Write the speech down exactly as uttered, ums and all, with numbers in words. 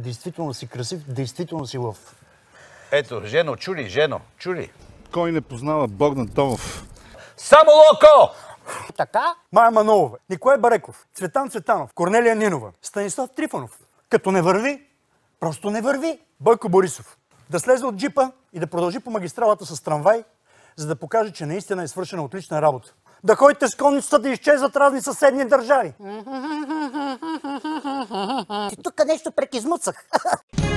действително си красив, действително си лъв. Ето, Жено, чули, Жено, чули. Кой не познава Богдан Томов? Само Локо! Така? Мая Манолова, Николай Бареков, Цветан Цветанов, Корнелия Нинова, Станислав Трифонов. Като не върви, просто не върви. Бойко Борисов. Да слезе от джипа и да продължи по магистралата с трамвай, за да покаже, че наистина е свършена отлична работа. Да ходите с конницата да изчезват разни съседни държави. Тук нещо прекизмуцах.